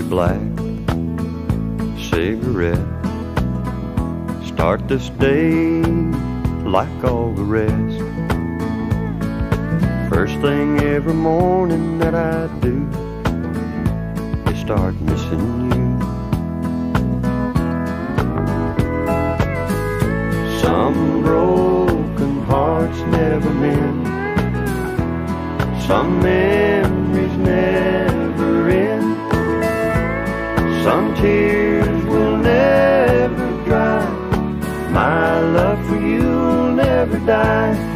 black cigarette. Start this day like all the rest. First thing every morning that I do is start missing you. Some broken hearts never mend. Some memories never end. Some tears will never dry. My love for you will never die.